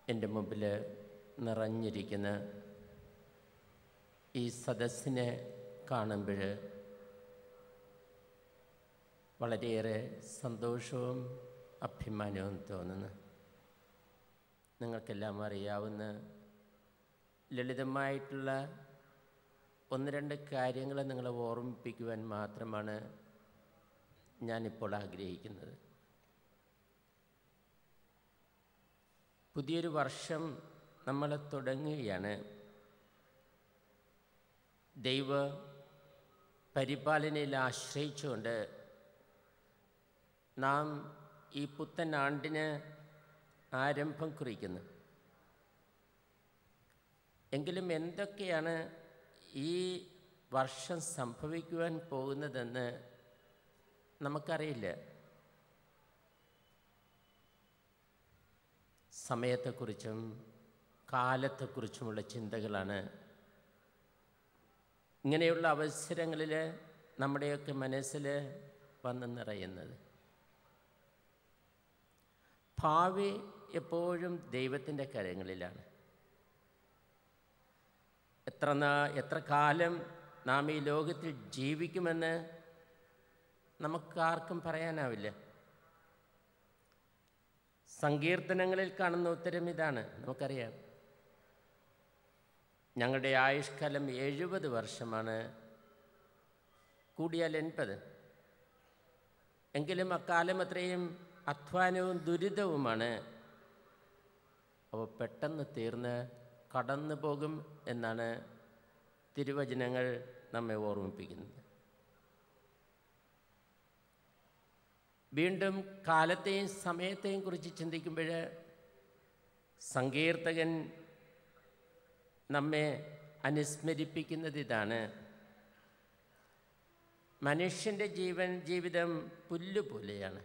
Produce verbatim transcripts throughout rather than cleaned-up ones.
എൻ്റെ മുമ്പിൽ നിറഞ്ഞിരിക്കുന്ന ഈ സദസ്സിനെ കാണുമ്പോൾ വളരെയേറെ സന്തോഷവും അഭിമാനവും തോന്നുന്നു. നിങ്ങൾക്കെല്ലാം അറിയാവുന്ന ലളിതമായിട്ടുള്ള ഒന്ന് രണ്ട് കാര്യങ്ങൾ നിങ്ങളെ ഓർമ്മിപ്പിക്കുവാൻ മാത്രമാണ് ഞാനിപ്പോൾ ആഗ്രഹിക്കുന്നത്. പുതിയൊരു വർഷം നമ്മൾ തുടങ്ങുകയാണ്. ദൈവ പരിപാലനയിൽ ആശ്രയിച്ചുകൊണ്ട് നാം ഈ പുത്തൻ ആണ്ടിന് ആരംഭം കുറിക്കുന്നു. എങ്കിലും എന്തൊക്കെയാണ് ഈ വർഷം സംഭവിക്കുവാൻ പോകുന്നതെന്ന് നമുക്കറിയില്ല. സമയത്തെക്കുറിച്ചും കാലത്തെക്കുറിച്ചുമുള്ള ചിന്തകളാണ് ഇങ്ങനെയുള്ള അവസരങ്ങളിൽ നമ്മുടെയൊക്കെ മനസ്സിൽ വന്ന് നിറയുന്നത്. ഭാവി എപ്പോഴും ദൈവത്തിൻ്റെ കരങ്ങളിലാണ്. എത്ര നാ എത്ര കാലം നാം ഈ ലോകത്തിൽ ജീവിക്കുമെന്ന് നമുക്കാർക്കും പറയാനാവില്ല. സങ്കീർത്തനങ്ങളിൽ കാണുന്ന ഉത്തരം ഇതാണ്. നമുക്കറിയാം, ഞങ്ങളുടെ ആയുഷ്കാലം എഴുപത് വർഷമാണ്, കൂടിയാൽ എൺപത്. എങ്കിലും അക്കാലം അത്രയും അധ്വാനവും ദുരിതവുമാണ്. അവ പെട്ടെന്ന് തീർന്ന് കടന്നു പോകും എന്നാണ് തിരുവചനങ്ങൾ നമ്മെ ഓർമ്മിപ്പിക്കുന്നത്. വീണ്ടും കാലത്തെയും സമയത്തെയും കുറിച്ച് ചിന്തിക്കുമ്പോൾ സങ്കീർത്തകൻ നമ്മെ അനുസ്മരിപ്പിക്കുന്നത് ഇതാണ്: മനുഷ്യൻ്റെ ജീവൻ ജീവിതം പുല്ലുപോലെയാണ്.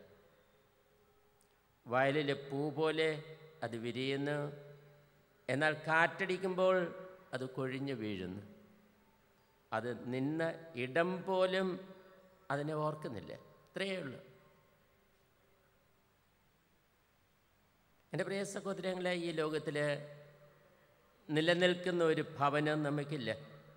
വയലിലെ പൂ പോലെ അത് വിരിയുന്നു, എന്നാൽ കാറ്റടിക്കുമ്പോൾ അത് കൊഴിഞ്ഞു വീഴുന്നു. അത് നിന്ന ഇടം പോലും അതിനെ ഓർക്കുന്നില്ല. ഇത്രയേ ഉള്ളൂ. എൻ്റെ പ്രിയ സഹോദരങ്ങളെ, ഈ ലോകത്തിൽ നിലനിൽക്കുന്ന ഒരു ഭവനം നമുക്കില്ല.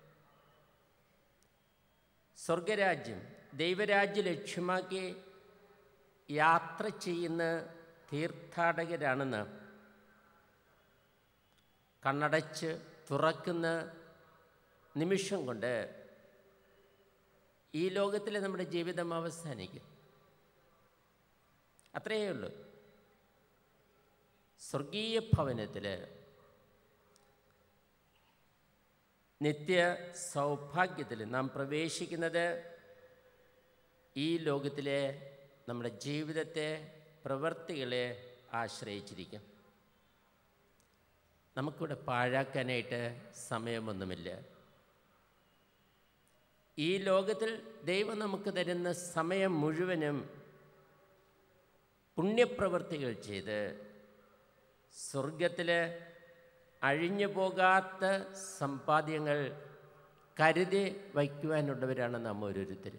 സ്വർഗരാജ്യം, ദൈവരാജ്യം ലക്ഷ്യമാക്കി യാത്ര ചെയ്യുന്ന തീർത്ഥാടകരാണെന്ന് കണ്ണടച്ച് തുറക്കുന്ന നിമിഷം കൊണ്ട് ഈ ലോകത്തിലെ നമ്മുടെ ജീവിതം അവസാനിക്കും. അത്രയേ ഉള്ളൂ. സ്വർഗീയ ഭവനത്തിൽ നിത്യ സൗഭാഗ്യത്തിൽ നാം പ്രവേശിക്കുന്നത് ഈ ലോകത്തിലെ നമ്മുടെ ജീവിതത്തെ, പ്രവൃത്തികളെ ആശ്രയിച്ചിരിക്കും. നമുക്കിവിടെ പാഴാക്കാനായിട്ട് സമയമൊന്നുമില്ല. ഈ ലോകത്തിൽ ദൈവം നമുക്ക് തരുന്ന സമയം മുഴുവനും പുണ്യപ്രവൃത്തികൾ ചെയ്ത് സ്വർഗത്തിൽ അഴിഞ്ഞു പോകാത്ത സമ്പാദ്യങ്ങൾ കരുതി വയ്ക്കുവാനുള്ളവരാണ് നാം ഓരോരുത്തരും.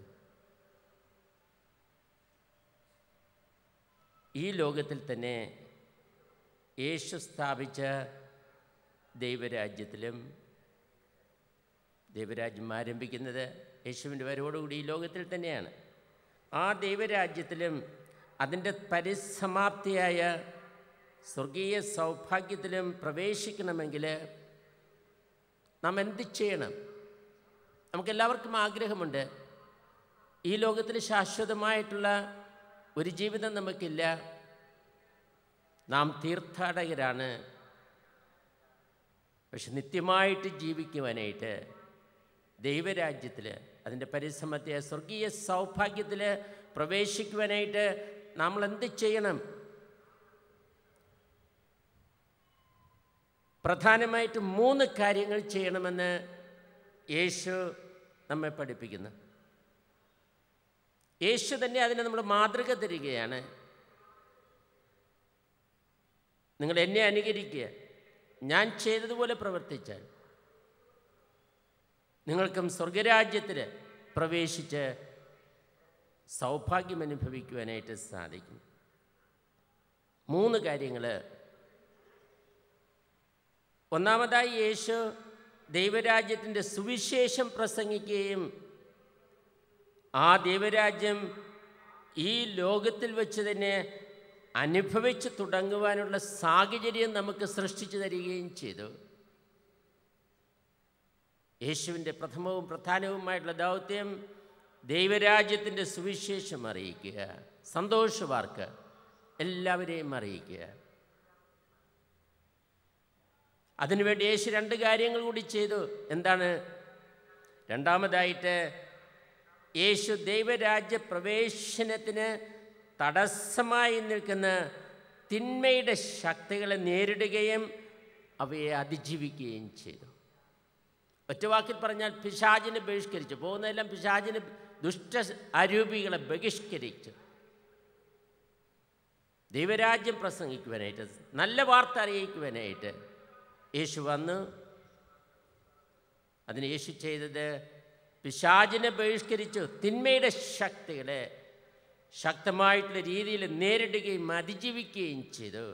ഈ ലോകത്തിൽ തന്നെ യേശു സ്ഥാപിച്ച ദൈവരാജ്യത്തിലും, ദൈവരാജ്യം ആരംഭിക്കുന്നത് യേശുവിൻ്റെ വരവോടുകൂടി ഈ ലോകത്തിൽ തന്നെയാണ്. ആ ദൈവരാജ്യത്തിലും അതിൻ്റെ പരിസമാപ്തിയായ സ്വർഗീയ സൗഭാഗ്യത്തിലും പ്രവേശിക്കണമെങ്കിൽ നാം എന്ത് ചെയ്യണം? നമുക്കെല്ലാവർക്കും ആഗ്രഹമുണ്ട്. ഈ ലോകത്തിൽ ശാശ്വതമായിട്ടുള്ള ഒരു ജീവിതം നമുക്കില്ല. നാം തീർത്ഥാടകരാണ്. പക്ഷെ നിത്യമായിട്ട് ജീവിക്കുവാനായിട്ട് ദൈവരാജ്യത്തിൽ, അതിൻ്റെ പരിസമത്തെ സ്വർഗീയ സൗഭാഗ്യത്തിൽ പ്രവേശിക്കുവാനായിട്ട് നമ്മൾ എന്ത് ചെയ്യണം? പ്രധാനമായിട്ട് മൂന്ന് കാര്യങ്ങൾ ചെയ്യണമെന്ന് യേശു നമ്മെ പഠിപ്പിക്കുന്നു. യേശു തന്നെ അതിന് നമ്മൾ മാതൃക തരികയാണ്. നിങ്ങൾ എന്നെ അനുകരിക്കുക, ഞാൻ ചെയ്തതുപോലെ പ്രവർത്തിച്ചാൽ നിങ്ങൾക്കും സ്വർഗരാജ്യത്തിൽ പ്രവേശിച്ച് സൗഭാഗ്യം അനുഭവിക്കുവാനായിട്ട് സാധിക്കും. മൂന്ന് കാര്യങ്ങൾ ഒന്നാമതായി യേശു ദൈവരാജ്യത്തിൻ്റെ സുവിശേഷം പ്രസംഗിക്കുകയും ആ ദൈവരാജ്യം ഈ ലോകത്തിൽ വെച്ച് തന്നെ അനുഭവിച്ച് തുടങ്ങുവാനുള്ള സാഹചര്യം നമുക്ക് സൃഷ്ടിച്ചു തരികയും ചെയ്തു. യേശുവിൻ്റെ പ്രഥമവും പ്രധാനവുമായിട്ടുള്ള ദൗത്യം ദൈവരാജ്യത്തിൻ്റെ സുവിശേഷം അറിയിക്കുക, സന്തോഷവാർത്ത എല്ലാവരെയും അറിയിക്കുക. അതിനുവേണ്ടി യേശു രണ്ട് കാര്യങ്ങൾ കൂടി ചെയ്തു. എന്താണ്? രണ്ടാമതായിട്ട് യേശു ദൈവരാജ്യ പ്രവേശനത്തിന് തടസ്സമായി നിൽക്കുന്ന തിന്മയുടെ ശക്തികളെ നേരിടുകയും അവയെ അതിജീവിക്കുകയും ചെയ്തു. ഒറ്റവാക്കിൽ പറഞ്ഞാൽ പിശാചിനെ ബഹിഷ്കരിച്ചു. പോകുന്നതെല്ലാം പിശാചിനെ, ദുഷ്ട അരൂപികളെ ബഹിഷ്കരിച്ചു. ദൈവരാജ്യം പ്രസംഗിക്കുവാനായിട്ട്, നല്ല വാർത്ത അറിയിക്കുവാനായിട്ട് യേശു വന്നു. അതിന് യേശു ചെയ്തത് പിശാചിനെ ബഹിഷ്കരിച്ചു, തിന്മയുടെ ശക്തികളെ ശക്തമായിട്ടുള്ള രീതിയിൽ നേരിടുകയും അതിജീവിക്കുകയും ചെയ്തു.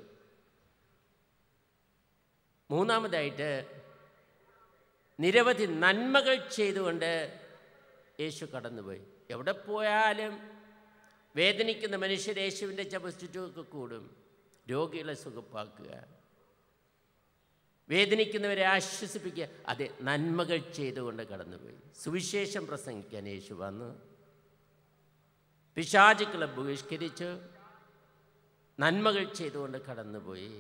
മൂന്നാമതായിട്ട് നിരവധി നന്മകൾ ചെയ്തുകൊണ്ട് യേശു കടന്നുപോയി. എവിടെ പോയാലും വേദനിക്കുന്ന മനുഷ്യർ യേശുവിൻ്റെ ചുറ്റുമൊക്കെ കൂടും. രോഗികളെ സുഖപ്പാക്കുക, വേദനിക്കുന്നവരെ ആശ്വസിപ്പിക്കുക. അതെ, നന്മകൾ ചെയ്തുകൊണ്ട് കടന്നുപോയി. സുവിശേഷം പ്രസംഗിക്കാൻ യേശു വന്നു. പിശാചുക്കളെ ബഹിഷ്കരിച്ചു, നന്മകൾ ചെയ്തുകൊണ്ട് കടന്നുപോയി.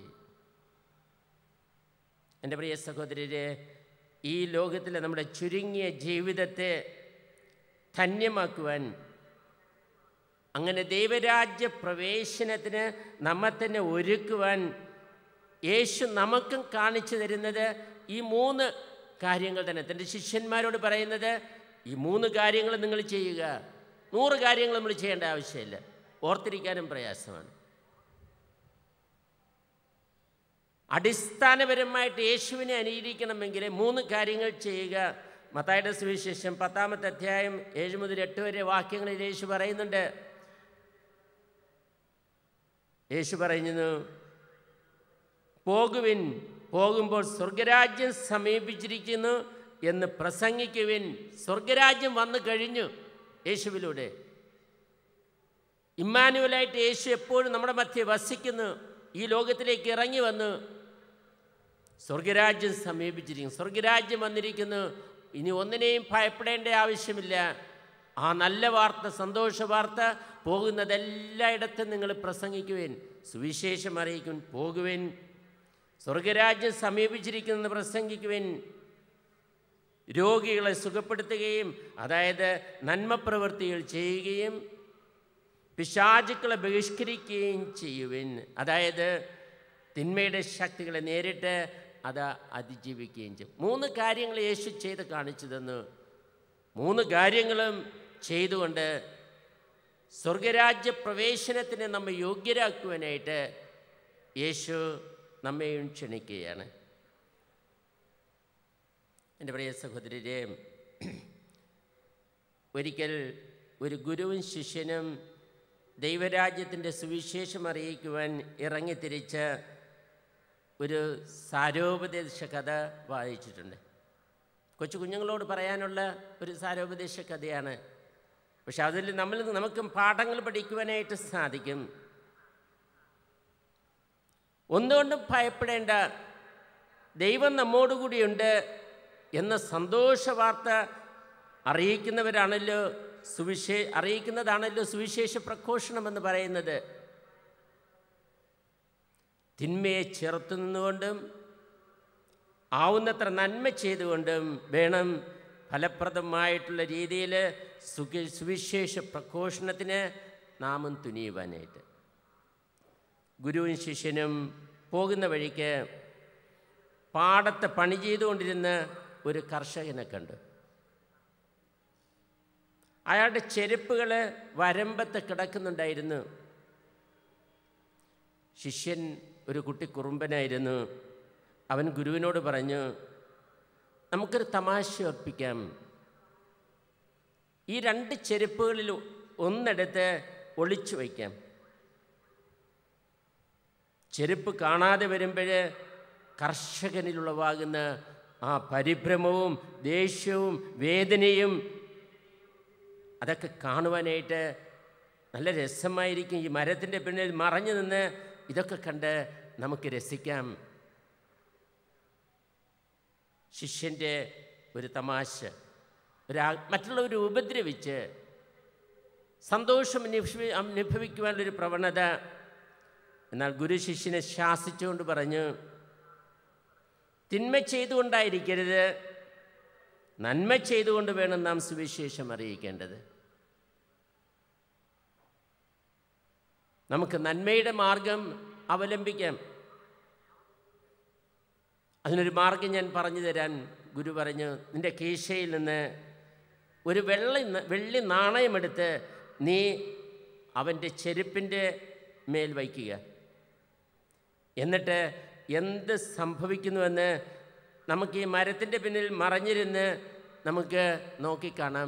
എൻ്റെ പ്രിയ സഹോദരരെ, ഈ ലോകത്തിലെ നമ്മുടെ ചുരുങ്ങിയ ജീവിതത്തെ ധന്യമാക്കുവാൻ, അങ്ങനെ ദൈവരാജ്യ പ്രവേശനത്തിന് നമ്മെ തന്നെ ഒരുക്കുവാൻ യേശു നമുക്കും കാണിച്ചു തരുന്നത് ഈ മൂന്ന് കാര്യങ്ങൾ തന്നെ. തൻ്റെ ശിഷ്യന്മാരോട് പറയുന്നത് ഈ മൂന്ന് കാര്യങ്ങൾ നിങ്ങൾ ചെയ്യുക. നൂറ് കാര്യങ്ങൾ നമ്മൾ ചെയ്യേണ്ട ആവശ്യമില്ല, ഓർത്തിരിക്കാനും പ്രയാസമാണ്. അടിസ്ഥാനപരമായിട്ട് യേശുവിനെ അനുകരിക്കണമെങ്കിൽ മൂന്ന് കാര്യങ്ങൾ ചെയ്യുക. മത്തായിയുടെ സുവിശേഷം പത്താമത്തെ അധ്യായം ഏഴ് മുതൽ എട്ട് വരെ വാക്യങ്ങളിൽ യേശു പറയുന്നുണ്ട്. യേശു പറയുന്നു, പോകുവിൻ, പോകുമ്പോൾ സ്വർഗരാജ്യം സമീപിച്ചിരിക്കുന്നു എന്ന് പ്രസംഗിക്കുവിൻ. സ്വർഗരാജ്യം വന്നു കഴിഞ്ഞു യേശുവിലൂടെ. ഇമ്മാനുവലായിട്ട് യേശു എപ്പോഴും നമ്മുടെ മധ്യേ വസിക്കുന്നു. ഈ ലോകത്തിലേക്ക് ഇറങ്ങി വന്നു. സ്വർഗരാജ്യം സമീപിച്ചിരിക്കുന്നു, സ്വർഗരാജ്യം വന്നിരിക്കുന്നു. ഇനി ഒന്നിനെയും ഭയപ്പെടേണ്ട ആവശ്യമില്ല. ആ നല്ല വാർത്ത, സന്തോഷ വാർത്ത പോകുന്നതെല്ലായിടത്തും നിങ്ങൾ പ്രസംഗിക്കുവിൻ, സുവിശേഷം അറിയിക്കുവിൻ. പോകുവിൻ, സ്വർഗരാജ്യം സമീപിച്ചിരിക്കുന്നെന്ന് പ്രസംഗിക്കുവിൻ. രോഗികളെ സുഖപ്പെടുത്തുകയും, അതായത് നന്മപ്രവൃത്തികൾ ചെയ്യുകയും, പിശാചുക്കളെ ബഹിഷ്കരിക്കുകയും ചെയ്യുവിൻ, അതായത് തിന്മയുടെ ശക്തികളെ നേരിട്ട് അത് അതിജീവിക്കുകയും ചെയ്യും. മൂന്ന് കാര്യങ്ങൾ യേശു ചെയ്ത് കാണിച്ചു തന്നു. മൂന്ന് കാര്യങ്ങളും ചെയ്തുകൊണ്ട് സ്വർഗരാജ്യ പ്രവേശനത്തിന് നമ്മെ യോഗ്യരാക്കുവാനായിട്ട് യേശു നമ്മെയും ക്ഷണിക്കുകയാണ്. എൻ്റെ പ്രിയ സഹോദരരെ, ഒരിക്കൽ ഒരു ഗുരുവും ശിഷ്യനും ദൈവരാജ്യത്തിൻ്റെ സുവിശേഷം അറിയിക്കുവാൻ ഇറങ്ങിത്തിരിച്ച ഒരു സാരോപദേശ കഥ വായിച്ചിട്ടുണ്ട്. കൊച്ചു കുഞ്ഞുങ്ങളോട് പറയാനുള്ള ഒരു സാരോപദേശ കഥയാണ്. പക്ഷെ അതിൽ നമ്മൾ നമുക്കും പാഠങ്ങൾ പഠിക്കുവാനായിട്ട് സാധിക്കും. ഒന്നുകൊണ്ടും ഭയപ്പെടേണ്ട, ദൈവം നമ്മോടുകൂടിയുണ്ട് എന്ന സന്തോഷ വാർത്ത അറിയിക്കുന്നവരാണല്ലോ സുവിശേ അറിയിക്കുന്നതാണല്ലോ സുവിശേഷ പ്രഘോഷണമെന്ന് പറയുന്നത്. തിന്മയെ ചെറുത്തു നിന്നുകൊണ്ടും ആവുന്നത്ര നന്മ ചെയ്തുകൊണ്ടും വേണം ഫലപ്രദമായിട്ടുള്ള രീതിയിൽ സുഖ സുവിശേഷ പ്രഘോഷണത്തിന് നാമും തുനിയുവാനായിട്ട്. ഗുരുവും ശിഷ്യനും പോകുന്ന വഴിക്ക് പാടത്ത് പണി ചെയ്തുകൊണ്ടിരുന്ന ഒരു കർഷകനെ കണ്ടു. അയാളുടെ ചെരുപ്പുകൾ വരമ്പത്ത് കിടക്കുന്നുണ്ടായിരുന്നു. ശിഷ്യൻ ഒരു കുട്ടി കുറുമ്പനായിരുന്നു. അവൻ ഗുരുവിനോട് പറഞ്ഞു, നമുക്കൊരു തമാശ ഒപ്പിക്കാം. ഈ രണ്ട് ചെരുപ്പുകളിൽ ഒന്നെടുത്ത് ഒളിച്ചു വയ്ക്കാം. ചെരുപ്പ് കാണാതെ വരുമ്പോൾ കർഷകനിലുളവാകുന്ന ആ പരിഭ്രമവും ദേഷ്യവും വേദനയും അതൊക്കെ കാണുവാനായിട്ട് നല്ല രസമായിരിക്കും. ഈ മരത്തിൻ്റെ പിന്നിൽ മറഞ്ഞു നിന്ന് ഇതൊക്കെ കണ്ട് നമുക്ക് രസിക്കാം. ശിഷ്യൻ്റെ ഒരു തമാശ, ഒരാ മറ്റുള്ളവരെ ഉപദ്രവിച്ച് സന്തോഷം അനുഭവിക്കുവാനുള്ളൊരു പ്രവണത. എന്നാൽ ഗുരു ശിഷ്യനെ ശാസിച്ചുകൊണ്ട് പറഞ്ഞു, തിന്മ ചെയ്തുകൊണ്ടായിരിക്കരുത്, നന്മ ചെയ്തുകൊണ്ട് വേണം നാം സുവിശേഷം അറിയിക്കേണ്ടത്. നമുക്ക് നന്മയുടെ മാർഗം അവലംബിക്കാം. അതിനൊരു മാർഗം ഞാൻ പറഞ്ഞു തരാൻ ഗുരു പറഞ്ഞു, നിൻ്റെ കീശയിൽ നിന്ന് ഒരു വെള്ളി വെള്ളി നാണയമെടുത്ത് നീ അവൻ്റെ ചെരുപ്പിൻ്റെ മേൽ വയ്ക്കുക. എന്നിട്ട് എന്ത് സംഭവിക്കുന്നുവെന്ന് നമുക്ക് ഈ മരത്തിൻ്റെ പിന്നിൽ മറഞ്ഞിരുന്ന് നമുക്ക് നോക്കിക്കാണാം.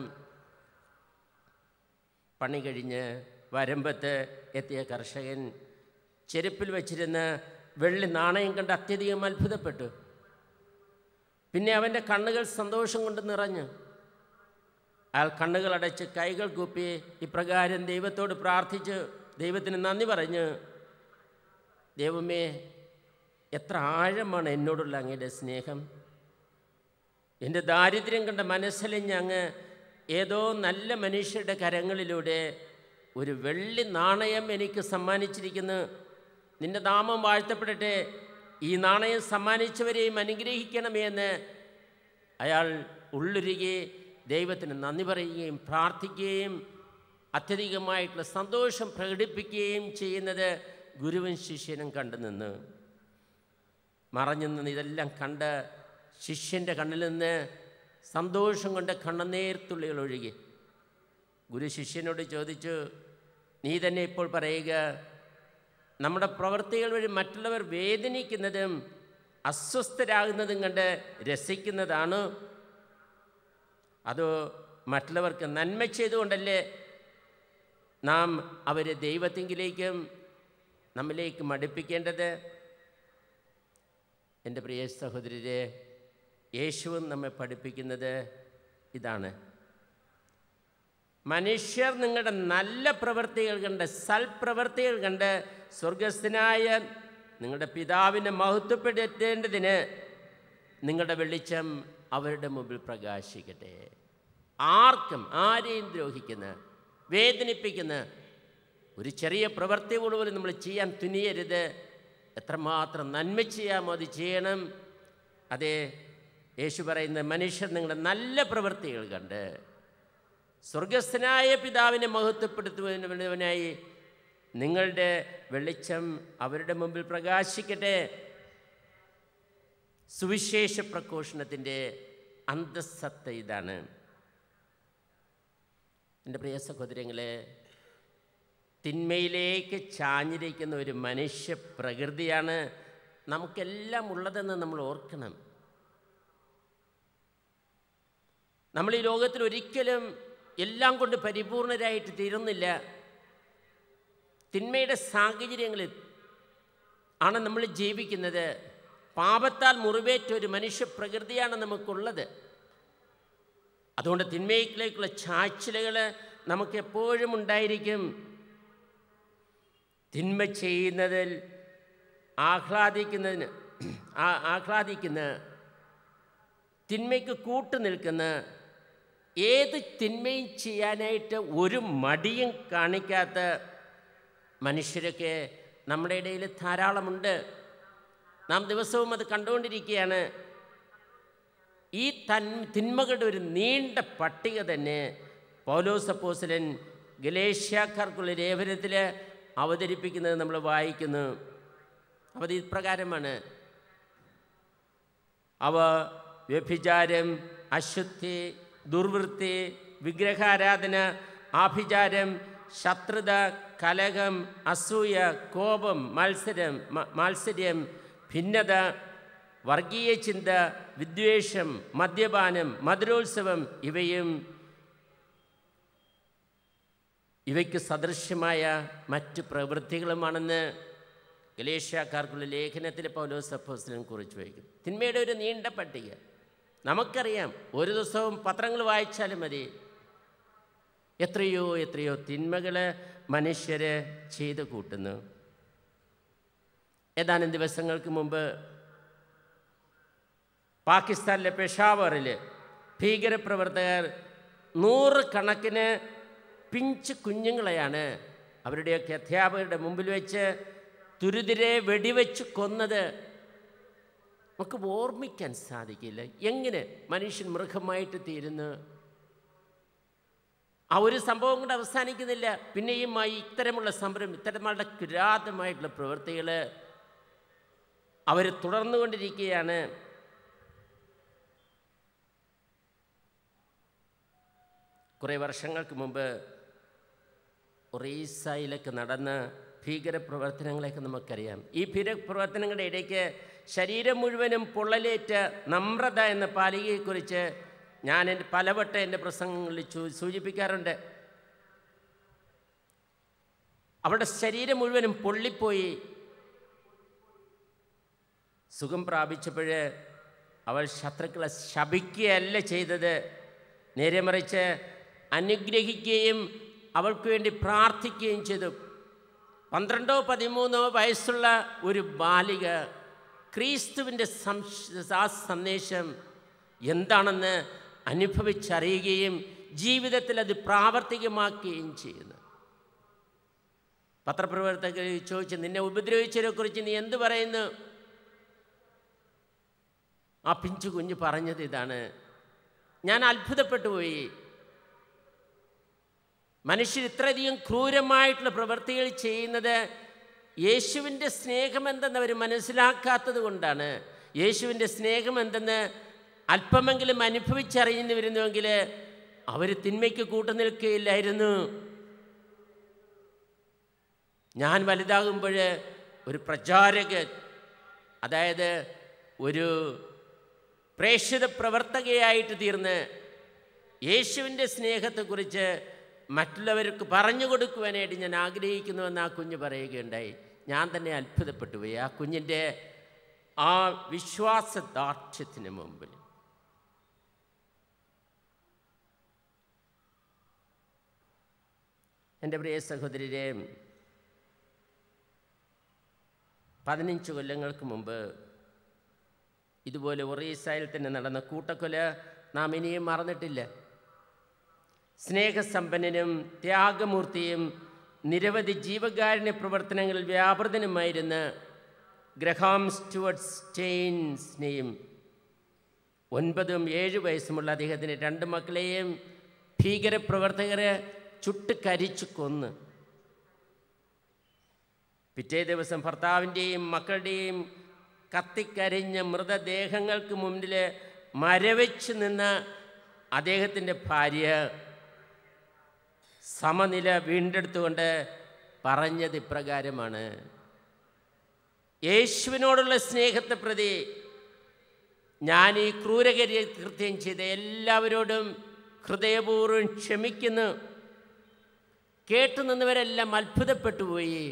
പണി കഴിഞ്ഞ് വരമ്പത്ത് എത്തിയ കർഷകൻ ചെരുപ്പിൽ വച്ചിരുന്ന വെള്ളി നാണയം കണ്ട് അത്യധികം അത്ഭുതപ്പെട്ടു. പിന്നെ അവൻ്റെ കണ്ണുകൾ സന്തോഷം കൊണ്ട് നിറഞ്ഞു. അയാൾ കണ്ണുകൾ അടച്ച് കൈകൾ കൂപ്പി ഇപ്രകാരം ദൈവത്തോട് പ്രാർത്ഥിച്ച് ദൈവത്തിന് നന്ദി പറഞ്ഞു, ദൈവമേ, എത്ര ആഴമാണ് എന്നോടുള്ള അങ്ങയുടെ സ്നേഹം. എൻ്റെ ദാരിദ്ര്യം കണ്ട മനസ്സിലിഞ്ഞ് അങ്ങ് ഏതോ നല്ല മനുഷ്യരുടെ കരങ്ങളിലൂടെ ഒരു വെള്ളി നാണയം എനിക്ക് സമ്മാനിച്ചിരിക്കുന്നു. നിൻ്റെ നാമം വാഴ്ത്തപ്പെടട്ടെ. ഈ നാണയം സമ്മാനിച്ചവരെയും അനുഗ്രഹിക്കണമേ എന്ന് അയാൾ ഉള്ളുരുകി ദൈവത്തിന് നന്ദി പറയുകയും പ്രാർത്ഥിക്കുകയും അത്യധികമായിട്ടുള്ള സന്തോഷം പ്രകടിപ്പിക്കുകയും ചെയ്യുന്നത് ഗുരുവും ശിഷ്യനും കണ്ടു നിന്ന്. മറഞ്ഞു നിന്ന് ഇതെല്ലാം കണ്ട് ശിഷ്യൻ്റെ കണ്ണിൽ നിന്ന് സന്തോഷം കൊണ്ട് കണ്ണുനീർത്തുള്ളികൾ ഒഴുകി. ഗുരു ശിഷ്യനോട് ചോദിച്ചു, നീ തന്നെ ഇപ്പോൾ പറയുക, നമ്മുടെ പ്രവൃത്തികൾ വഴി മറ്റുള്ളവർ വേദനിക്കുന്നതും അസ്വസ്ഥരാകുന്നതും കണ്ട് രസിക്കുന്നതാണ്, അതോ മറ്റുള്ളവർക്ക് നന്മ ചെയ്തുകൊണ്ടല്ലേ നാം അവരെ ദൈവത്തിങ്കിലേക്കും നമ്മിലേക്കും അടുപ്പിക്കേണ്ടത്? എൻ്റെ പ്രിയ സഹോദരരെ, യേശുവും നമ്മെ പഠിപ്പിക്കുന്നത് ഇതാണ്. മനുഷ്യർ നിങ്ങളുടെ നല്ല പ്രവൃത്തികൾ കണ്ട്, സൽപ്രവൃത്തികൾ കണ്ട് സ്വർഗസ്ഥനായ നിങ്ങളുടെ പിതാവിനെ മഹത്വപ്പെടുത്തേണ്ടതിന് നിങ്ങളുടെ വെളിച്ചം അവരുടെ മുമ്പിൽ പ്രകാശിക്കട്ടെ. ആർക്കും ആരെയും ദ്രോഹിക്കുന്ന, വേദനിപ്പിക്കുന്ന ഒരു ചെറിയ പ്രവൃത്തി പോലും നമ്മൾ ചെയ്യാൻ തുനിയരുത്. എത്രമാത്രം നന്മ ചെയ്യാമോ അത് ചെയ്യണം. അതേ യേശു പറയുന്ന, മനുഷ്യർ നിങ്ങളുടെ നല്ല പ്രവൃത്തികൾ കണ്ട് സ്വർഗസ്ഥനായ പിതാവിനെ മഹത്വപ്പെടുത്തുന്നതിനായി നിങ്ങളുടെ വെളിച്ചം അവരുടെ മുമ്പിൽ പ്രകാശിക്കട്ടെ. സുവിശേഷ പ്രഘോഷണത്തിൻ്റെ അന്തസ്സത്ത ഇതാണ്. എൻ്റെ പ്രിയ സഹോദരങ്ങളെ, തിന്മയിലേക്ക് ചാഞ്ഞിരിക്കുന്ന ഒരു മനുഷ്യ പ്രകൃതിയാണ് നമുക്കെല്ലാം ഉള്ളതെന്ന് നമ്മൾ ഓർക്കണം. നമ്മൾ ഈ ലോകത്തിൽ ഒരിക്കലും എല്ലാം കൊണ്ട് പരിപൂർണരായിട്ട് തീരുന്നില്ല. തിന്മയുടെ സാഹചര്യങ്ങളിൽ ആണ് നമ്മൾ ജീവിക്കുന്നത്. പാപത്താൽ മുറിവേറ്റ ഒരു മനുഷ്യ പ്രകൃതിയാണ് നമുക്കുള്ളത്. അതുകൊണ്ട് തിന്മയിലേക്കുള്ള ചാച്ചിലുകൾ നമുക്ക് എപ്പോഴും ഉണ്ടായിരിക്കും. തിന്മ ചെയ്യുന്നതിൽ ആഹ്ലാദിക്കുന്നതിന് ആഹ്ലാദിക്കുന്ന തിന്മയ്ക്ക് കൂട്ടു നിൽക്കുന്ന, ഏത് തിന്മയും ചെയ്യാനായിട്ട് ഒരു മടിയും കാണിക്കാത്ത മനുഷ്യരൊക്കെ നമ്മുടെ ഇടയിൽ ധാരാളമുണ്ട്. നാം ദിവസവും അത് കണ്ടുകൊണ്ടിരിക്കുകയാണ്. ഈ തൻ തിന്മകളുടെ ഒരു നീണ്ട പട്ടിക തന്നെ പൗലോസ് അപ്പോസ്തലൻ ഗലേഷ്യക്കാർക്കുള്ള ലേഖനത്തിൽ അവതരിപ്പിക്കുന്നത് നമ്മൾ വായിക്കുന്നു. അത് ഇപ്രകാരമാണ്: അവ വ്യഭിചാരം, അശുദ്ധി, ദുർവൃത്തി, വിഗ്രഹാരാധന, ആഭിചാരം, ശത്രുത, കലഹം, അസൂയ, കോപം, മത്സരം മാത്സര്യം, ഭിന്നത, വർഗീയ ചിന്ത, വിദ്വേഷം, മദ്യപാനം, മധുരോത്സവം ഇവയും ഇവയ്ക്ക് സദൃശ്യമായ മറ്റ് പ്രവൃത്തികളുമാണെന്ന് ഗലേഷ്യക്കാർക്കുള്ള ലേഖനത്തിൽ പൗലോസ് അപ്പോസ്തലൻ കുറിച്ച് വയ്ക്കും. തിന്മയുടെ ഒരു നീണ്ട പട്ടിക നമുക്കറിയാം. ഒരു ദിവസവും പത്രങ്ങൾ വായിച്ചാലും മതി, എത്രയോ എത്രയോ തിന്മകൾ മനുഷ്യർ ചെയ്ത് കൂട്ടുന്നു. ഏതാനും ദിവസങ്ങൾക്ക് മുമ്പ് പാകിസ്ഥാനിലെ പെഷാവറിൽ ഭീകരപ്രവർത്തകർ നൂറുകണക്കിന് പിഞ്ച് കുഞ്ഞുങ്ങളെയാണ് അവരുടെയൊക്കെ അധ്യാപകരുടെ മുമ്പിൽ വെച്ച് തുരുതിരെ വെടിവെച്ച് കൊന്നത്. നമുക്ക് ഓർമ്മിക്കാൻ സാധിക്കില്ല എങ്ങനെ മനുഷ്യൻ മൃഗമായിട്ട് തീരുന്നു. ആ ഒരു സംഭവം കൊണ്ട് അവസാനിക്കുന്നില്ല. പിന്നെയും ആ ഇത്തരമുള്ള സംരംഭം, ഇത്തരമുള്ള കിരാതമായിട്ടുള്ള പ്രവൃത്തികൾ അവർ തുടർന്നുകൊണ്ടിരിക്കുകയാണ്. കുറേ വർഷങ്ങൾക്ക് മുമ്പ് ഒറീസയിലൊക്കെ നടന്ന ഭീകരപ്രവർത്തനങ്ങളെയൊക്കെ നമുക്കറിയാം. ഈ ഭീകരപ്രവർത്തനങ്ങളുടെ ഇടയ്ക്ക് ശരീരം മുഴുവനും പൊള്ളലേറ്റ നമ്രത എന്ന പാലികയെക്കുറിച്ച് ഞാൻ എൻ്റെ പലവട്ടം എൻ്റെ പ്രസംഗങ്ങളിൽ സൂചിപ്പിക്കാറുണ്ട്. അവളുടെ ശരീരം മുഴുവനും പൊള്ളിപ്പോയി. സുഖം പ്രാപിച്ചപ്പോൾ അവൾ ശത്രുക്കളെ ശപിക്കുകയല്ല ചെയ്തത്, നേരെ മറിച്ച് അനുഗ്രഹിക്കുകയും അവൾക്ക് വേണ്ടി പ്രാർത്ഥിക്കുകയും ചെയ്തു. പന്ത്രണ്ടോ പതിമൂന്നോ വയസ്സുള്ള ഒരു ബാലിക ക്രിസ്തുവിൻ്റെ ആ സന്ദേശം എന്താണെന്ന് അനുഭവിച്ചറിയുകയും ജീവിതത്തിൽ അത് പ്രാവർത്തികമാക്കുകയും ചെയ്യുന്നു. പത്രപ്രവർത്തകർ ചോദിച്ചു, നിന്നെ ഉപദ്രവിച്ചതിനെക്കുറിച്ച് നീ എന്ത് പറയുന്നു? ആ പിഞ്ചു കുഞ്ഞ് പറഞ്ഞത് ഇതാണ്, ഞാൻ അത്ഭുതപ്പെട്ടു പോയി. മനുഷ്യർ ഇത്രയധികം ക്രൂരമായിട്ടുള്ള പ്രവൃത്തികൾ ചെയ്യുന്നത് യേശുവിൻ്റെ സ്നേഹം എന്തെന്ന് അവർ മനസ്സിലാക്കാത്തത് കൊണ്ടാണ്. യേശുവിൻ്റെ സ്നേഹം എന്തെന്ന് അല്പമെങ്കിലും അനുഭവിച്ചറിഞ്ഞു വരുന്നുവെങ്കിൽ അവർ തിന്മയ്ക്ക് കൂട്ടുനിൽക്കുകയില്ലായിരുന്നു. ഞാൻ വലുതാകുമ്പോൾ ഒരു പ്രചാരകൻ, അതായത് ഒരു പ്രേക്ഷിത പ്രവർത്തകയായിട്ട് തീർന്ന് യേശുവിൻ്റെ സ്നേഹത്തെക്കുറിച്ച് മറ്റുള്ളവർക്ക് പറഞ്ഞു കൊടുക്കുവാനായിട്ട് ഞാൻ ആഗ്രഹിക്കുന്നുവെന്ന് ആ കുഞ്ഞ് പറയുകയുണ്ടായി. ഞാൻ തന്നെ അത്ഭുതപ്പെട്ടു പോയി ആ കുഞ്ഞിൻ്റെ ആ വിശ്വാസദാർഢ്യത്തിന് മുമ്പിൽ. എൻ്റെ പ്രിയ സഹോദരരെ, പതിനഞ്ച് കൊല്ലങ്ങൾക്ക് മുമ്പ് ഇതുപോലെ ഒറീസയിൽ തന്നെ നടന്ന കൂട്ടക്കൊല നാം ഇനിയും മറന്നിട്ടില്ല. സ്നേഹസമ്പന്നനും ത്യാഗമൂർത്തിയും നിരവധി ജീവകാരുണ്യ പ്രവർത്തനങ്ങളിൽ വ്യാപൃതനുമായിരുന്ന ഗ്രഹാം സ്റ്റുവർട്ട് സ്റ്റെയിൻസിനെയും ഒൻപതും ഏഴ് വയസ്സുമുള്ള അദ്ദേഹത്തിൻ്റെ രണ്ട് മക്കളെയും ഭീകരപ്രവർത്തകരെ ചുട്ട് കരിച്ചു കൊന്ന് പിറ്റേ ദിവസം ഭർത്താവിൻ്റെയും മക്കളുടെയും കത്തിക്കരിഞ്ഞ മൃതദേഹങ്ങൾക്ക് മുന്നിൽ മരവെച്ച് നിന്ന അദ്ദേഹത്തിൻ്റെ ഭാര്യ സമനില വീണ്ടെടുത്തുകൊണ്ട് പറഞ്ഞത് ഇപ്രകാരമാണ്: യേശുവിനോടുള്ള സ്നേഹത്തെ പ്രതി ഞാൻ ഈ ക്രൂരകര്യ കൃത്യം ചെയ്ത എല്ലാവരോടും ഹൃദയപൂർവ്വം ക്ഷമിക്കുന്നു. കേട്ടു നിന്നവരെല്ലാം അത്ഭുതപ്പെട്ടു പോയി.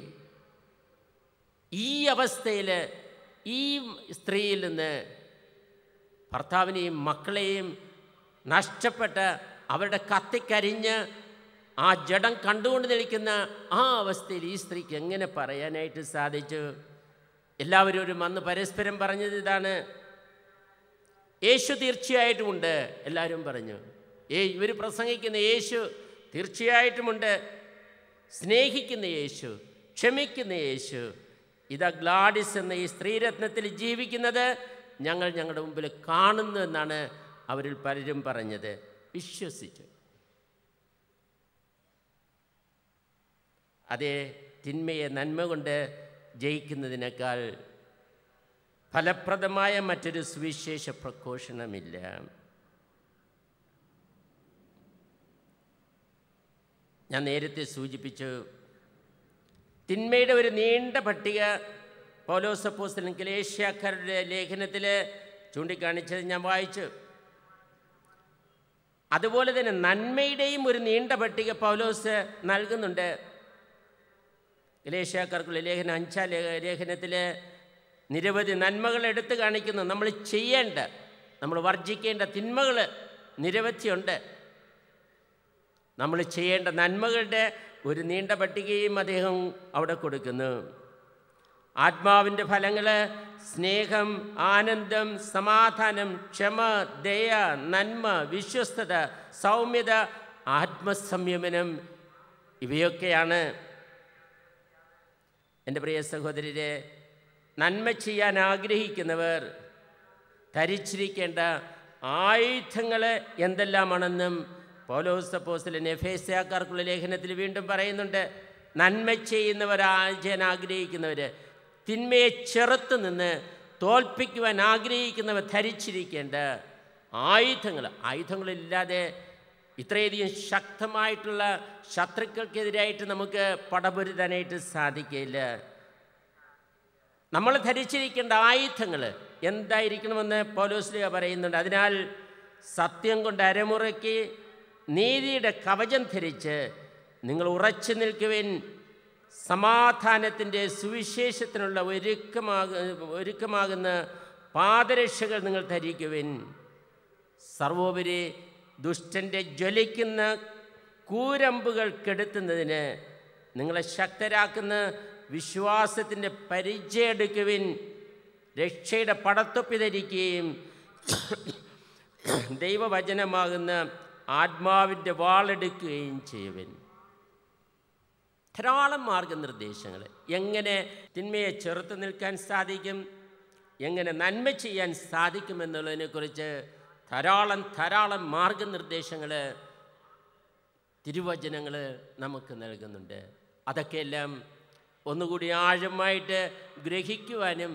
ഈ അവസ്ഥയിൽ ഈ സ്ത്രീയിൽ നിന്ന് ഭർത്താവിനെയും മക്കളെയും നഷ്ടപ്പെട്ട അവരുടെ കത്തിക്കരിഞ്ഞ് ആ ജഡം കണ്ടുകൊണ്ട് നിൽക്കുന്ന ആ അവസ്ഥയിൽ ഈ സ്ത്രീക്ക് എങ്ങനെ പറയാനായിട്ട് സാധിച്ചു? എല്ലാവരും അന്ന് പരസ്പരം പറഞ്ഞത് ഇതാണ്: യേശു തീർച്ചയായിട്ടുമുണ്ട്. എല്ലാവരും പറഞ്ഞു, ഏ ഇവർ പ്രസംഗിക്കുന്ന യേശു തീർച്ചയായിട്ടുമുണ്ട്. സ്നേഹിക്കുന്ന യേശു, ക്ഷമിക്കുന്ന യേശു, ഇതാ ഗ്ലാഡിസ് എന്ന ഈ സ്ത്രീരത്നത്തിൽ ജീവിക്കുന്നത് ഞങ്ങൾ ഞങ്ങളുടെ മുമ്പിൽ കാണുന്നു എന്നാണ് അവരിൽ പലരും പറഞ്ഞത്. വിശ്വസിച്ചു. അതേ, തിന്മയെ നന്മ കൊണ്ട് ജയിക്കുന്നതിനേക്കാൾ ഫലപ്രദമായ മറ്റൊരു സുവിശേഷ പ്രഘോഷണമില്ല. ഞാൻ നേരത്തെ സൂചിപ്പിച്ചു, തിന്മയുടെ ഒരു നീണ്ട പട്ടിക പൗലോസ് അപ്പോസ്തലൻ ഗലാത്യക്കാരുടെ ലേഖനത്തിൽ ചൂണ്ടിക്കാണിച്ചത് ഞാൻ വായിച്ചു. അതുപോലെ തന്നെ നന്മയുടെയും ഒരു നീണ്ട പട്ടിക പൗലോസ് നൽകുന്നുണ്ട്. ഗലാത്യർക്കുള്ള ലേഖനം അഞ്ചാം ലേഖനത്തിൽ നിരവധി നന്മകൾ എടുത്തു കാണിക്കുന്നു. നമ്മൾ ചെയ്യേണ്ട, നമ്മൾ വർജിക്കേണ്ട തിന്മകൾ നിരവധിയുണ്ട്. നമ്മൾ ചെയ്യേണ്ട നന്മകളുടെ ഒരു നീണ്ട പട്ടികയും അദ്ദേഹം അവിടെ കൊടുക്കുന്നു. ആത്മാവിൻ്റെ ഫലങ്ങൾ സ്നേഹം, ആനന്ദം, സമാധാനം, ക്ഷമ, ദയ, നന്മ, വിശ്വസ്തത, സൗമ്യത, ആത്മസംയമനം, ഇവയൊക്കെയാണ്. എൻ്റെ പ്രിയ സഹോദരരെ, നന്മ ചെയ്യാൻ ആഗ്രഹിക്കുന്നവർ ധരിച്ചിരിക്കേണ്ട ആയുധങ്ങൾ എന്തെല്ലാമാണെന്നും പൗലോസ് അപ്പോസ്തലൻ എഫേസ്യക്കാർക്കുള്ള ലേഖനത്തിൽ വീണ്ടും പറയുന്നുണ്ട്. നന്മ ചെയ്യുന്നവർ ചെയ്യാൻ ആഗ്രഹിക്കുന്നവർ, തിന്മയെ ചെറുത്ത് നിന്ന് തോൽപ്പിക്കുവാൻ ആഗ്രഹിക്കുന്നവർ ധരിച്ചിരിക്കേണ്ട ആയുധങ്ങൾ. ആയുധങ്ങളില്ലാതെ ഇത്രയധികം ശക്തമായിട്ടുള്ള ശത്രുക്കൾക്കെതിരായിട്ട് നമുക്ക് പടപൊരുതാനായിട്ട് സാധിക്കില്ല. നമ്മൾ ധരിച്ചിരിക്കേണ്ട ആയുധങ്ങൾ എന്തായിരിക്കണമെന്ന് പൗലോസ് പറയുന്നുണ്ട്. അതിനാൽ സത്യം കൊണ്ട് അരമുറയ്ക്ക് നീതിയുടെ കവചം ധരിച്ച് നിങ്ങൾ ഉറച്ചു നിൽക്കുവിൻ. സമാധാനത്തിൻ്റെ സുവിശേഷത്തിനുള്ള ഒരുക്കമാക ഒരുക്കമാകുന്ന പാദരക്ഷകൾ നിങ്ങൾ ധരിക്കുവിൻ. സർവോപരി ദുഷ്ടൻ്റെ ജ്വലിക്കുന്ന കൂരമ്പുകൾ കെടുത്തുന്നതിന് നിങ്ങളെ ശക്തരാക്കുന്ന വിശ്വാസത്തിൻ്റെ പരിചയം എടുക്കുവിൻ. രക്ഷയുടെ പടത്തൊപ്പി ധരിക്കുകയും ദൈവവചനമാകുന്ന ആത്മാവിൻ്റെ വാളെടുക്കുകയും ചെയ്യുവിൻ. ധാരാളം മാർഗനിർദ്ദേശങ്ങൾ, എങ്ങനെ തിന്മയെ ചെറുത്ത് നിൽക്കാൻ സാധിക്കും, എങ്ങനെ നന്മ ചെയ്യാൻ സാധിക്കുമെന്നുള്ളതിനെക്കുറിച്ച് ധാരാളം ധാരാളം മാർഗനിർദ്ദേശങ്ങൾ തിരുവചനങ്ങൾ നമുക്ക് നൽകുന്നുണ്ട്. അതൊക്കെയെല്ലാം ഒന്നുകൂടി ആഴമായിട്ട് ഗ്രഹിക്കുവാനും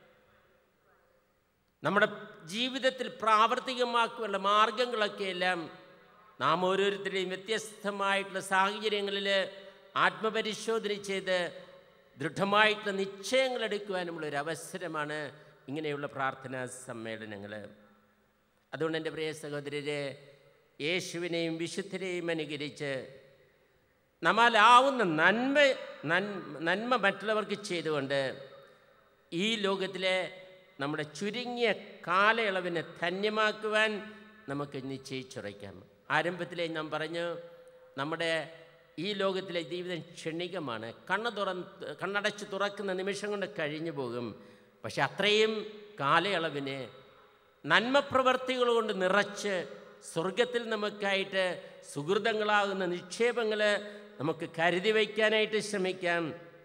നമ്മുടെ ജീവിതത്തിൽ പ്രാവർത്തികമാക്കുവാനുള്ള മാർഗങ്ങളൊക്കെയെല്ലാം നാം ഓരോരുത്തരുടെയും വ്യത്യസ്തമായിട്ടുള്ള സാഹചര്യങ്ങളിൽ ആത്മപരിശോധന ചെയ്ത് ദൃഢമായിട്ടുള്ള നിശ്ചയങ്ങൾ എടുക്കുവാനുമുള്ളൊരു അവസരമാണ് ഇങ്ങനെയുള്ള പ്രാർത്ഥനാ സമ്മേളനങ്ങൾ. അതുകൊണ്ട് എൻ്റെ പ്രിയ സഹോദരരെ, യേശുവിനെയും വിശുദ്ധരെയും അനുകരിച്ച് നമ്മാലാവുന്ന നന്മ നന്മ മറ്റുള്ളവർക്ക് ചെയ്തുകൊണ്ട് ഈ ലോകത്തിലെ നമ്മുടെ ചുരുങ്ങിയ കാലയളവിനെ ധന്യമാക്കുവാൻ നമുക്ക് നിശ്ചയിച്ചുറയ്ക്കാം. ആരംഭത്തിലേ നാം പറഞ്ഞു, നമ്മുടെ ഈ ലോകത്തിലെ ജീവിതം ക്ഷണികമാണ്. കണ്ണ് തുറ കണ്ണടച്ച് തുറക്കുന്ന നിമിഷം കൊണ്ട് കഴിഞ്ഞു പോകും. പക്ഷെ അത്രയും കാലയളവിന് നന്മപ്രവർത്തികൾ കൊണ്ട് നിറച്ച് സ്വർഗത്തിൽ നമുക്കായിട്ട് സുഹൃതങ്ങളാകുന്ന നിക്ഷേപങ്ങൾ നമുക്ക് കരുതി വയ്ക്കാനായിട്ട് ശ്രമിക്കാം.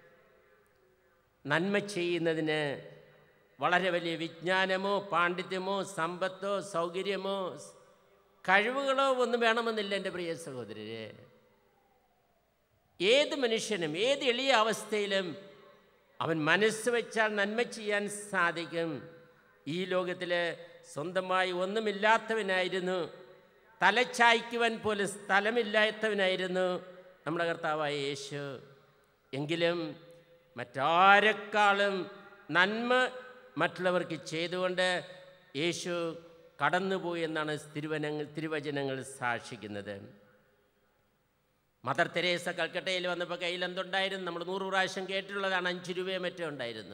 നന്മ ചെയ്യുന്നതിന് വളരെ വലിയ വിജ്ഞാനമോ പാണ്ഡിത്യമോ സമ്പത്തോ സൗകര്യമോ കഴിവുകളോ ഒന്നും വേണമെന്നില്ല എൻ്റെ പ്രിയ സഹോദരരെ. ഏത് മനുഷ്യനും ഏത് എളിയ അവസ്ഥയിലും അവൻ മനസ്സ് വെച്ചാൽ നന്മ ചെയ്യാൻ സാധിക്കും. ഈ ലോകത്തിൽ സ്വന്തമായി ഒന്നുമില്ലാത്തവനായിരുന്നു, തലച്ചായ്ക്കുവാൻ പോലും സ്ഥലമില്ലാത്തവനായിരുന്നു നമ്മുടെ കർത്താവായ യേശു. എങ്കിലും മറ്റാരെക്കാളും നന്മ മറ്റുള്ളവർക്ക് ചെയ്തുകൊണ്ട് യേശു കടന്നുപോയി എന്നാണ് തിരുവനങ്ങൾ തിരുവചനങ്ങൾ സാക്ഷിക്കുന്നത്. മദർ തെരേസ കൽക്കട്ടയിൽ വന്നപ്പോൾ കയ്യിൽ എന്തുണ്ടായിരുന്നു? നമ്മൾ നൂറ് പ്രാവശ്യം കേട്ടിട്ടുള്ളതാണ്. അഞ്ച് രൂപയോ മറ്റോ ഉണ്ടായിരുന്നു.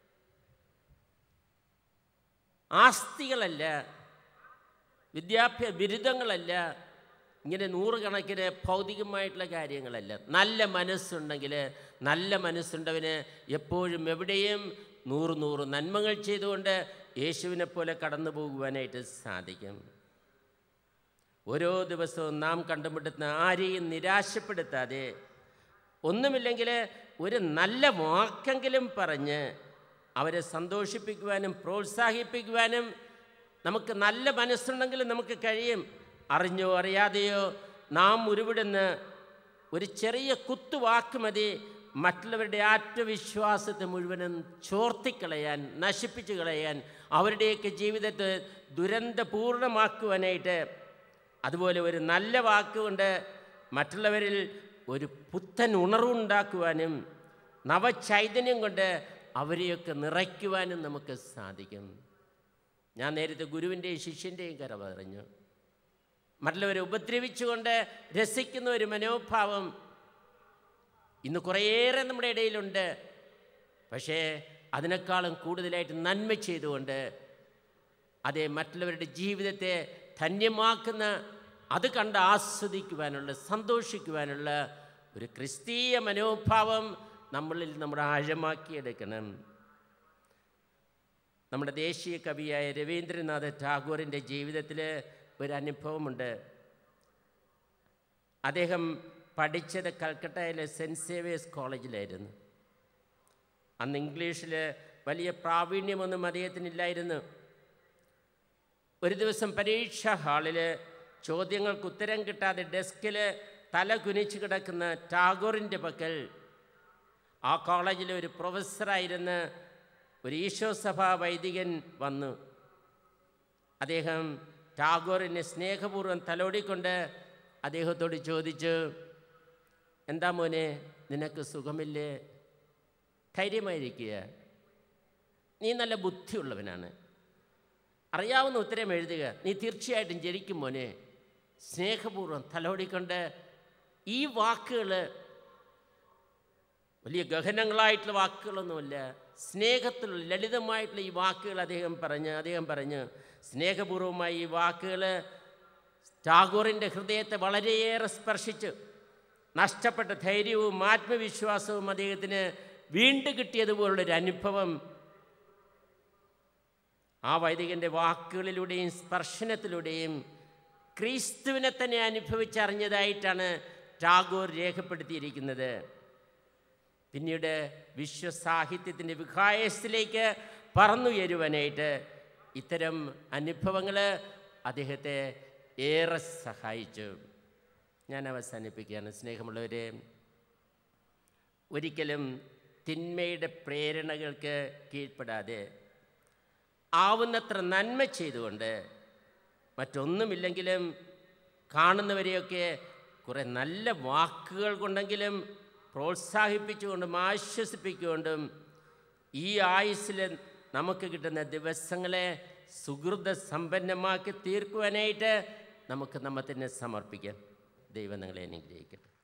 ആസ്തികളല്ല, വിദ്യാഭ്യാസ ബിരുദങ്ങളല്ല, ഇങ്ങനെ നൂറുകണക്കിന് ഭൗതികമായിട്ടുള്ള കാര്യങ്ങളല്ല. നല്ല മനസ്സുണ്ടെങ്കിൽ, നല്ല മനസ്സുണ്ടവന് എപ്പോഴും എവിടെയും നൂറ് നൂറ് നന്മകൾ ചെയ്തുകൊണ്ട് യേശുവിനെ പോലെ കടന്നു പോകുവാനായിട്ട് സാധിക്കും. ഓരോ ദിവസവും നാം കണ്ടുമുട്ടുന്ന ആരെയും നിരാശപ്പെടുത്താതെ, ഒന്നുമില്ലെങ്കിൽ ഒരു നല്ല വാക്കെങ്കിലും പറഞ്ഞ് അവരെ സന്തോഷിപ്പിക്കുവാനും പ്രോത്സാഹിപ്പിക്കുവാനും നമുക്ക് നല്ല മനസ്സുണ്ടെങ്കിൽ നമുക്ക് കഴിയും. അറിഞ്ഞോ അറിയാതെയോ നാം ഉരുവിടുന്ന ഒരു ചെറിയ കുത്തുവാക്ക് മതി മറ്റുള്ളവരുടെ ആത്മവിശ്വാസത്തെ മുഴുവനും ചോർത്തിക്കളയാൻ, നശിപ്പിച്ചു കളയാൻ, അവരുടെയൊക്കെ ജീവിതത്തെ ദുരന്തപൂർണമാക്കുവാനായിട്ട്. അതുപോലെ ഒരു നല്ല വാക്കുകൊണ്ട് മറ്റുള്ളവരിൽ ഒരു പുത്തൻ ഉണർവുണ്ടാക്കുവാനും നവചൈതന്യം കൊണ്ട് അവരെയൊക്കെ നിറയ്ക്കുവാനും നമുക്ക് സാധിക്കും. ഞാൻ നേരത്തെ ഗുരുവിൻ്റെയും ശിഷ്യൻ്റെയും കഥ പറഞ്ഞു. മറ്റുള്ളവരെ ഉപദ്രവിച്ചുകൊണ്ട് രസിക്കുന്ന ഒരു മനോഭാവം ഇന്ന് കുറേയേറെ നമ്മുടെ ഇടയിലുണ്ട്. പക്ഷേ അതിനേക്കാളും കൂടുതലായിട്ട് നന്മ ചെയ്തുകൊണ്ട് അതേ മറ്റുള്ളവരുടെ ജീവിതത്തെ ധന്യമാക്കുന്ന, അത് കണ്ട് ആസ്വദിക്കുവാനുള്ള, സന്തോഷിക്കുവാനുള്ള ഒരു ക്രിസ്തീയ മനോഭാവം നമ്മളിൽ നമ്മൾ ആഴമാക്കിയെടുക്കണം. നമ്മുടെ ദേശീയ കവിയായ രവീന്ദ്രനാഥ ടാഗോറിൻ്റെ ജീവിതത്തിൽ ഒരു അനുഭവമുണ്ട്. അദ്ദേഹം പഠിച്ചത് കൽക്കട്ടയിലെ സെൻറ്റ് സേവിയേഴ്സ് കോളേജിലായിരുന്നു. അന്ന് ഇംഗ്ലീഷിൽ വലിയ പ്രാവീണ്യമൊന്നും അദ്ദേഹത്തിനില്ലായിരുന്നു. ഒരു ദിവസം പരീക്ഷാ ഹാളിൽ ചോദ്യങ്ങൾക്ക് ഉത്തരം കിട്ടാതെ ഡെസ്കിൽ തല കുനിച്ച് കിടക്കുന്ന ടാഗോറിൻ്റെ പക്കൽ ആ കോളേജിലെ ഒരു പ്രൊഫസറായിരുന്ന ഒരു ഈശോസഭാ വൈദികൻ വന്നു. അദ്ദേഹം ടാഗോറിനെ സ്നേഹപൂർവ്വം തലോടിക്കൊണ്ട് അദ്ദേഹത്തോട് ചോദിച്ചു, എന്താ മോനെ, നിനക്ക് സുഖമില്ലേ? ധൈര്യമായിരിക്കുക, നീ നല്ല ബുദ്ധിയുള്ളവനാണ്, അറിയാവുന്ന ഉത്തരം എഴുതുക, നീ തീർച്ചയായിട്ടും ജനിക്കും മോനെ. സ്നേഹപൂർവ്വം തലോടിക്കൊണ്ട് ഈ വാക്കുകൾ വലിയ ഗഹനങ്ങളായിട്ടുള്ള വാക്കുകളൊന്നുമില്ല, സ്നേഹത്തിലുള്ള ലളിതമായിട്ടുള്ള ഈ വാക്കുകൾ അദ്ദേഹം പറഞ്ഞ് അദ്ദേഹം പറഞ്ഞ് സ്നേഹപൂർവ്വമായി ഈ വാക്കുകൾ ടാഗോറിൻ്റെ ഹൃദയത്തെ വളരെയേറെ സ്പർശിച്ചു. നഷ്ടപ്പെട്ട ധൈര്യവും ആത്മവിശ്വാസവും അദ്ദേഹത്തിന് വീണ്ടും കിട്ടിയതുപോലുള്ളൊരു അനുഭവം ആ വൈദികൻ്റെ വാക്കുകളിലൂടെയും സ്പർശനത്തിലൂടെയും ക്രിസ്തുവിനെ തന്നെ അനുഭവിച്ചറിഞ്ഞതായിട്ടാണ് ടാഗോർ രേഖപ്പെടുത്തിയിരിക്കുന്നത്. പിന്നീട് വിശ്വസാഹിത്യത്തിൻ്റെ വികായത്തിലേക്ക് പറന്നുയരുവാനായിട്ട് ഇത്തരം അനുഭവങ്ങൾ അദ്ദേഹത്തെ ഏറെ സഹായിച്ചു. ഞാൻ അവസാനിപ്പിക്കുകയാണ്. സ്നേഹമുള്ളവരെ, ഒരിക്കലും തിന്മയുടെ പ്രേരണകൾക്ക് കീഴ്പ്പെടാതെ ആവുന്നത്ര നന്മ ചെയ്തുകൊണ്ട്, മറ്റൊന്നുമില്ലെങ്കിലും കാണുന്നവരെയൊക്കെ കുറേ നല്ല വാക്കുകൾ കൊണ്ടെങ്കിലും പ്രോത്സാഹിപ്പിച്ചുകൊണ്ടും ആശ്വസിപ്പിച്ചുകൊണ്ടും ഈ ആയുസ്സിൽ നമുക്ക് കിട്ടുന്ന ദിവസങ്ങളെ സുഹൃത സമ്പന്നമാക്കി തീർക്കുവാനായിട്ട് നമുക്ക് നമ്മെ തന്നെ സമർപ്പിക്കാം. ദൈവം നിങ്ങളെ അനുഗ്രഹിക്കട്ടെ.